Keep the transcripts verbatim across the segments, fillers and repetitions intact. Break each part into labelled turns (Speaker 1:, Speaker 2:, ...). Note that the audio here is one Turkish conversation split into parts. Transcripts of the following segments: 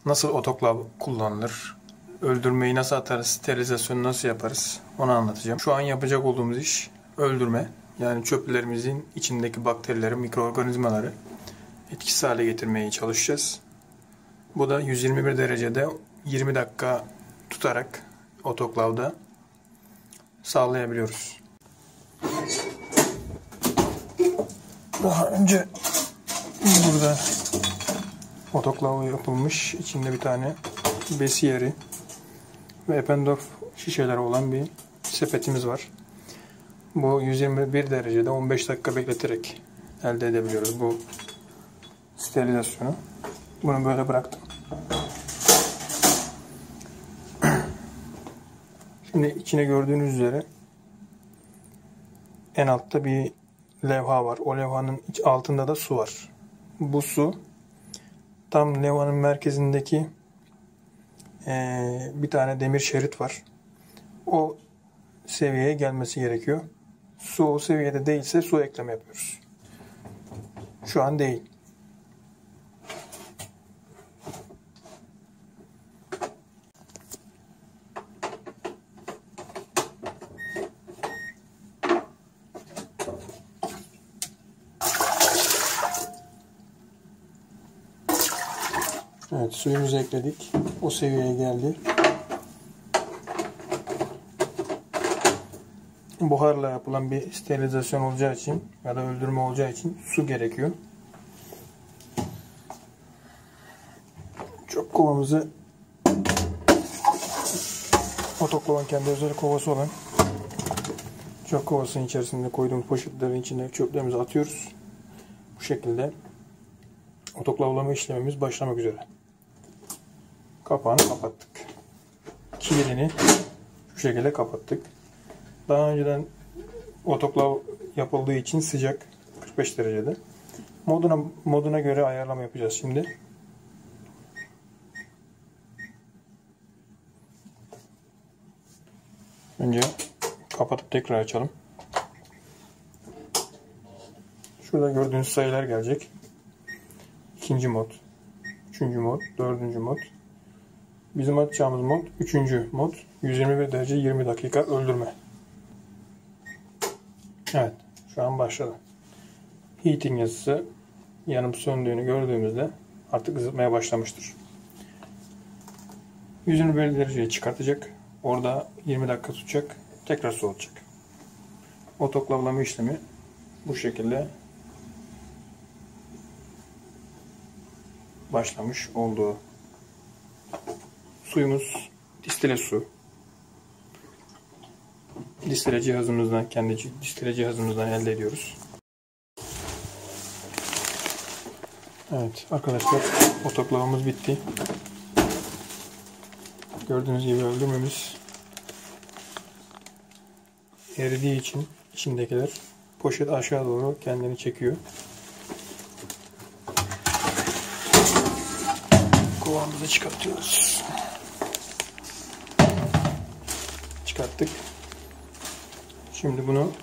Speaker 1: Nasıl otoklav kullanılır? Öldürmeyi nasıl atarız? Sterilizasyonu nasıl yaparız? Onu anlatacağım. Şu an yapacak olduğumuz iş öldürme. Yani çöplerimizin içindeki bakterileri, mikroorganizmaları etkisiz hale getirmeye çalışacağız. Bu da yüz yirmi bir derecede yirmi dakika tutarak otoklavda sağlayabiliyoruz. Daha önce burada otoklav yapılmış, içinde bir tane besi yeri ve Eppendorf şişeleri olan bir sepetimiz var. Bu yüz yirmi bir derecede on beş dakika bekleterek elde edebiliyoruz bu sterilizasyonu. Bunu böyle bıraktım. Şimdi içine gördüğünüz üzere en altta bir levha var. O levhanın altında da su var. Bu su tam levhanın merkezindeki ee, bir tane demir şerit var. O seviyeye gelmesi gerekiyor. Su o seviyede değilse su ekleme yapıyoruz. Şu an değil. Evet, suyumuzu ekledik. O seviyeye geldi. Buharla yapılan bir sterilizasyon olacağı için ya da öldürme olacağı için su gerekiyor. Çöp kovamızı, otoklavanın kendi özel kovası olan çöp kovasının içerisinde koyduğumuz poşetlerin içine çöplerimizi atıyoruz. Bu şekilde otoklavlama işlemimiz başlamak üzere. Kapağını kapattık. Kilidini şu şekilde kapattık. Daha önceden otoklav yapıldığı için sıcak, kırk beş derecede. Moduna, moduna göre ayarlama yapacağız şimdi. Önce kapatıp tekrar açalım. Şurada gördüğünüz sayılar gelecek. İkinci mod, üçüncü mod, dördüncü mod. Bizim atacağımız mod üçüncü mod. yüz yirmi bir derece yirmi dakika öldürme. Evet, şu an başladı. Heating yazısı yanıp söndüğünü gördüğümüzde artık ısıtmaya başlamıştır. yüz yirmi bir dereceye çıkartacak. Orada yirmi dakika tutacak. Tekrar soğutacak. Otoklavlama işlemi bu şekilde başlamış oldu. Suyumuz distile su. Distile cihazımızdan, kendi distile cihazımızdan elde ediyoruz. Evet arkadaşlar, otoklavamız bitti. Gördüğünüz gibi öldürmemiz eridiği için içindekiler poşet aşağı doğru kendini çekiyor. Kovamızı çıkartıyoruz. Çıkarttık. Şimdi bunu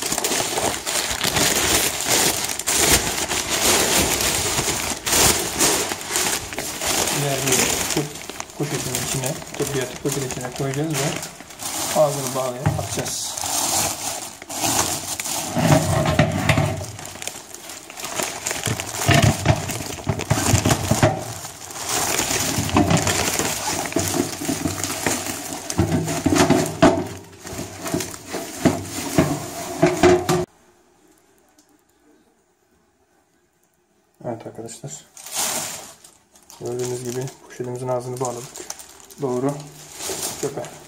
Speaker 1: diğer bir poşetin içine, tıbbiyatik poşetin içine koyacağız ve ağzını bağlayıp atacağız. Evet arkadaşlar, gördüğünüz gibi poşetimizin ağzını bağladık. Doğru çöpe.